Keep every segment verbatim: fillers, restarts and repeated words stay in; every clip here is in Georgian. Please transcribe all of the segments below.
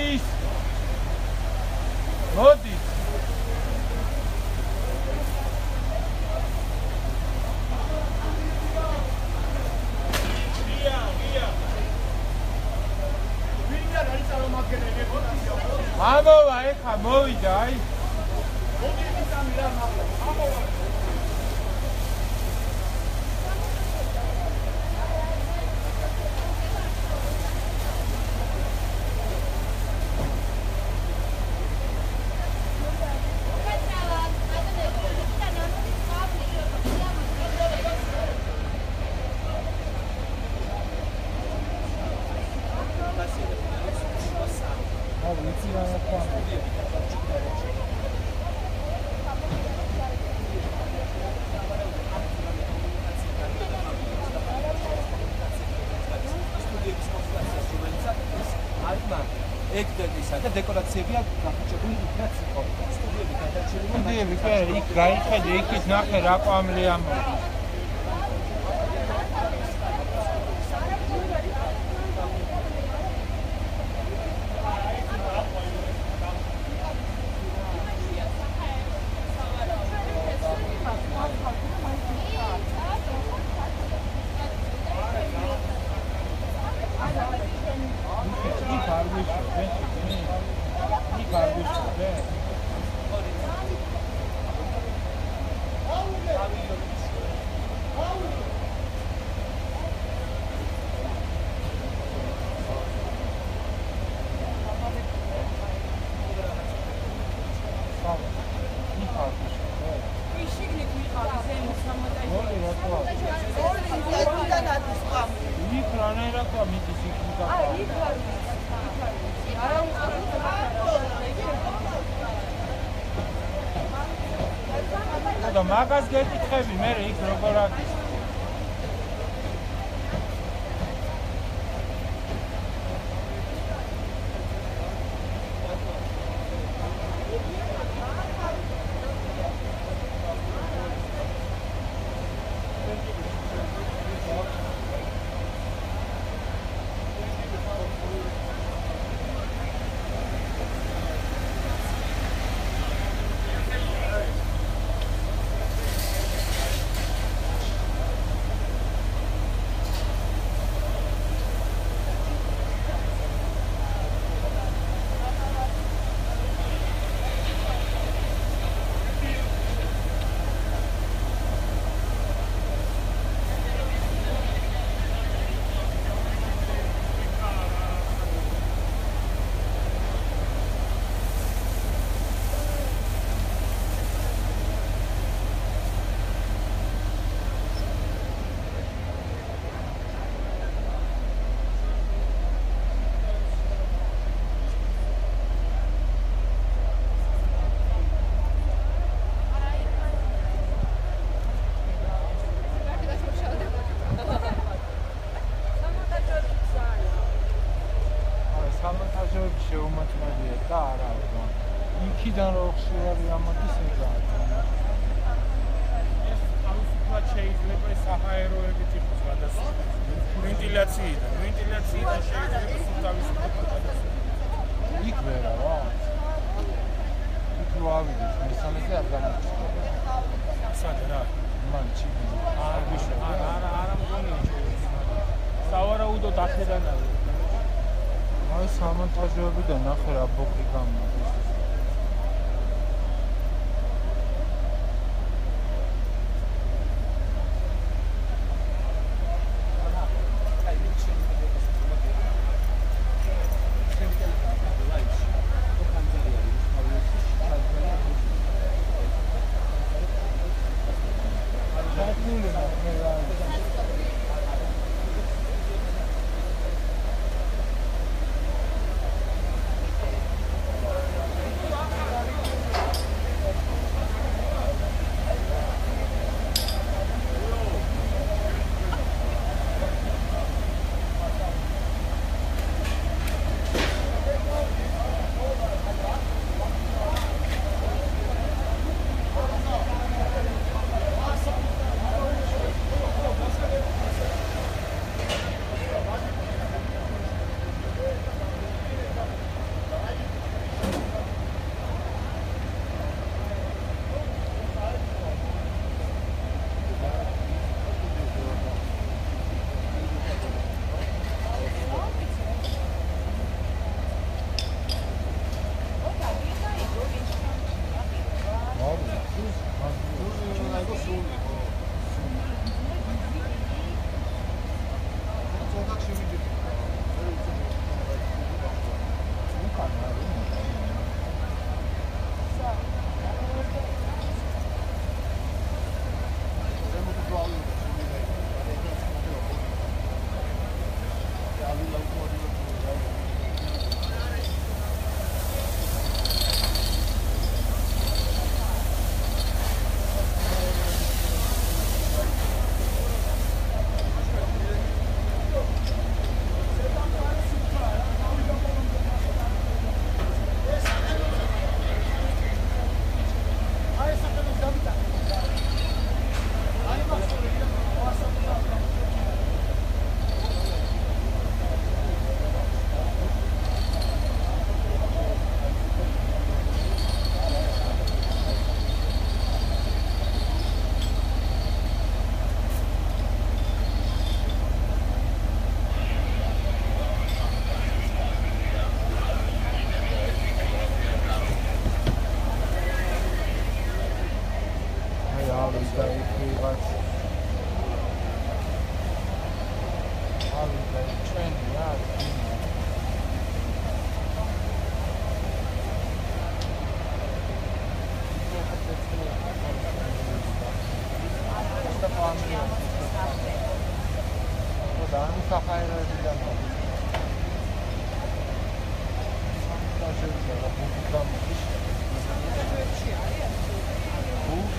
მოდის მოდის ამოვა ეხა მოვიდა აი ეგდედისა და დეკორაციებია გახჭებული იქაც იყო. სტუდიები გადარჩენილი. სტუდიები კი არა, იქ გაიხედე, იქით ნახე რა ყვამლი ამოდის. მაგას გეკითხები მე იქ როგორ არის სამონტაჟეობიდან ნახე რა ბოქი გამოდის.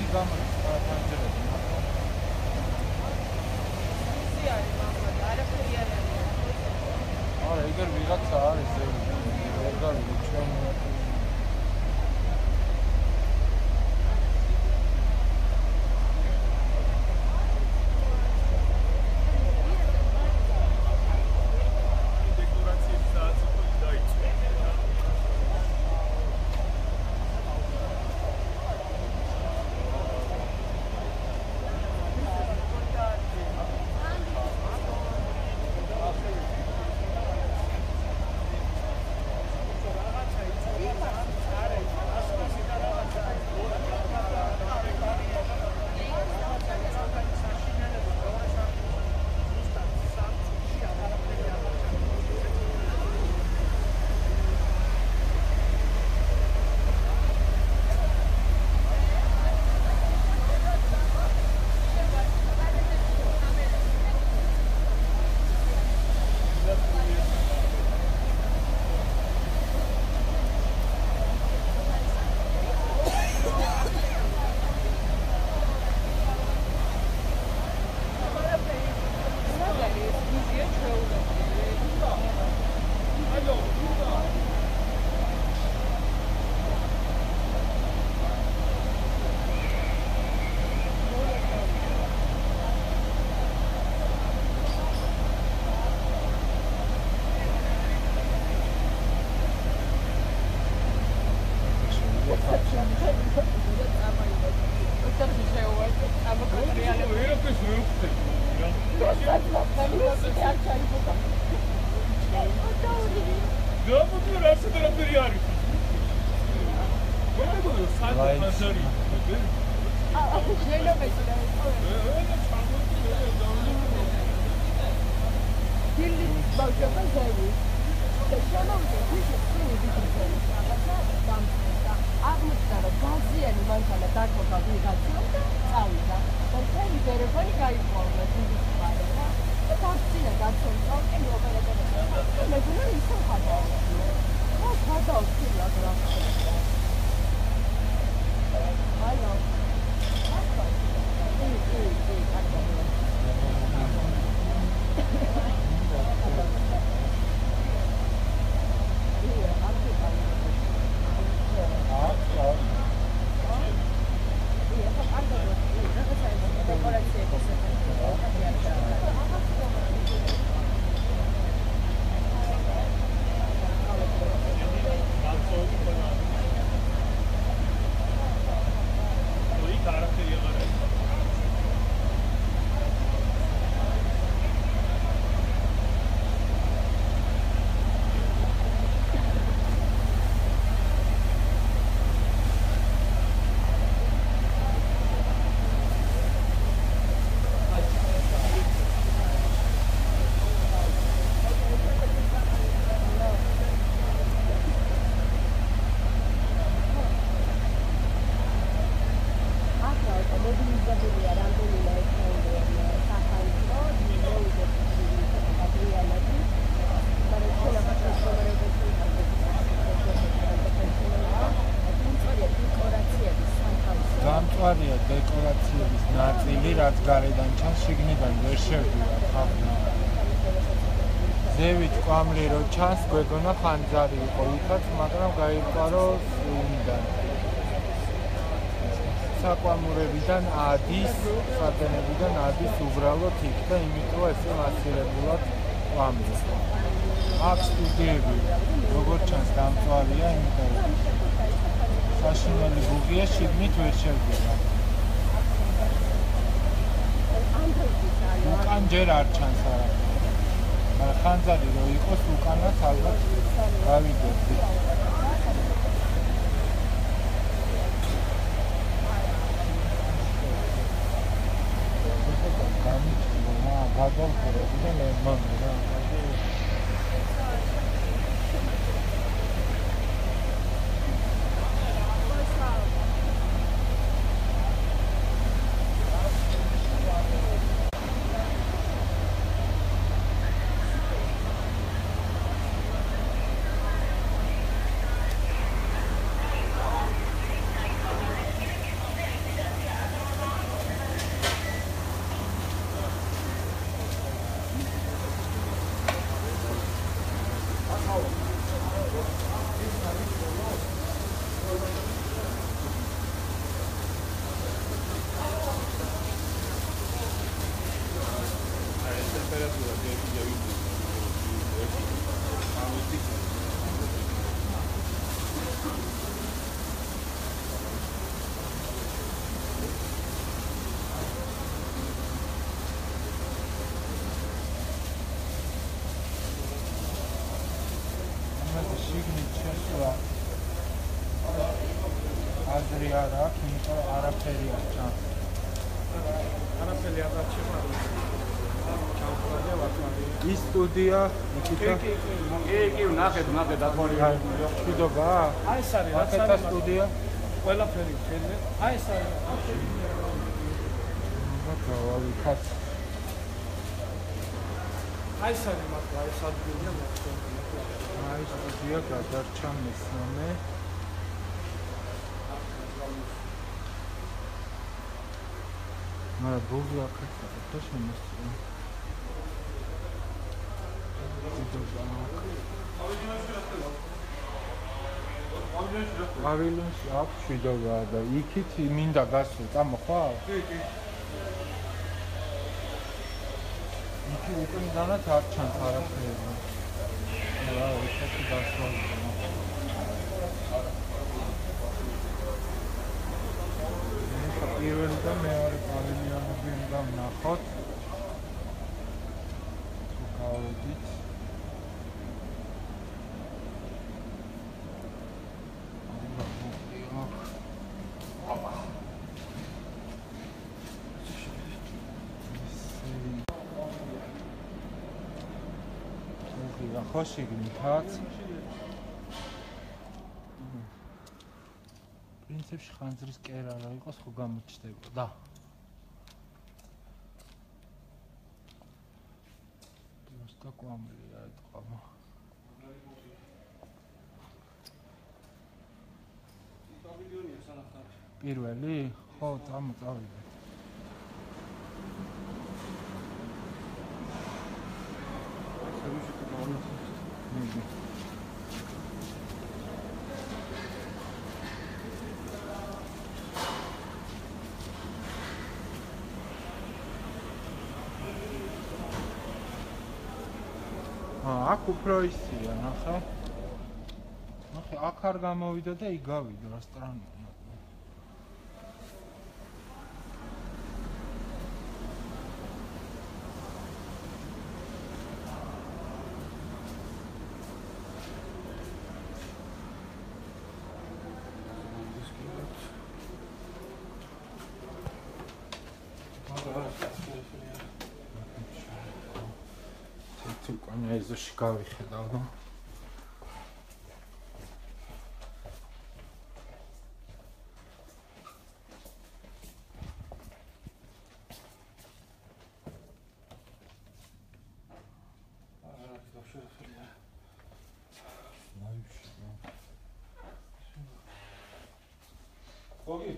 გამოდის პანჯერები. ისი არის მამლა, არაფერი არ არის. არა, ეგერ ვიღაცა არის ეს. ვერ გავიგე ჩვენ დეკორაციების ნაწილი, რაც გარედან ჩანს, შიგნიდან ვერ შევდივარ ხალხი. ზევით კვამლი რო ჩანს, გვეგონა ხანძარი იყო იქაც, მაგრამ გაიყარო სუნიდან. საკვამურებიდან ადის, სათენებიდან ადის უბრალოდ იქ და იმიტომ ესე მასირებულად კვამლი. აქ სტუდიები, როგორც ჩანს, დამწვარია, იმიტომ საშინელი ბუღია, შიგნით ვერ შევდივარ. უკან ჯერ არ ჩანს არაფერი. მაგრამ ხანძარი რო იყოს, უკანაც ალბათ გავიგებდი. გადავხურები და მემონი რა. ხაზრი არ აქვს, იმიტომ რომ არაფერი არ ჩანს. არაფერი არ დაჩება. ჩავყრადე ვაკარი. ის სტუდია, იქითა. კი, კი, კი, ნახეთ, ნახეთ, აფორი. მშვიდობა? აი ეს არის, რაც აქეთა სტუდია. ყველაფერი ფერმე. აი ეს არის. მაგავი ხაც. აი ეს არის მაგ აი ეს ადგილია მოხდა. აი სტუდია გადარჩა მესამე. მაგრამ ბოგი აქეთა და შემოსწია. პავილიონში აქვს მშვიდობა და იქით მინდა გასულ, წამოხვალ? კი, კი. იქი უკიდანაც არ ჩანს არაფერი. რა, ისეთი გასვლა. პირველი და მეორე პავილიონები უნდა ვნახოთ. თუ გავედით. ხო შეგნითაც. პრინციპში ხანძრის კერა რა იყოს ხო გამოჩნდება. просто კვამლია ეთყობა. პავილიონია სანახავი. პირველი? ხო, წამო წავიდე. აქ უფრო ისია, ნახე. ნახე, აქ არ გამოვიდა და იქ გავიდა, რა სტრანია. უკანა ეზოში გავიხედავ და გოგი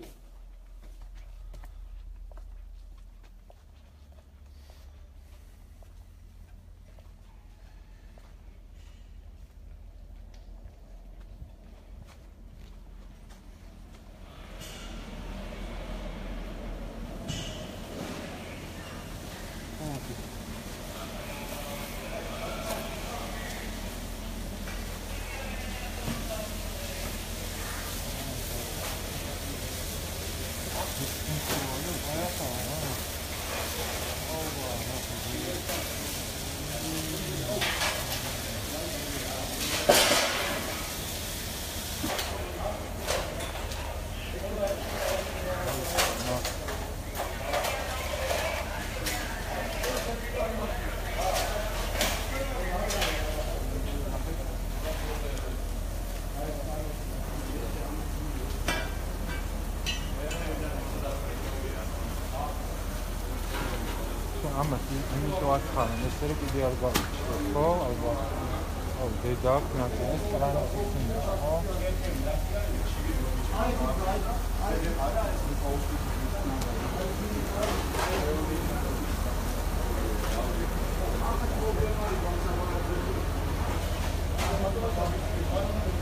ამას იმიტომ ახლა ესე რომ კიდე არ გავიჩნდა, ხო? ალბათ. ო, დედა ქნაკი ეს ტრანსფორმაცია, ხო? აი,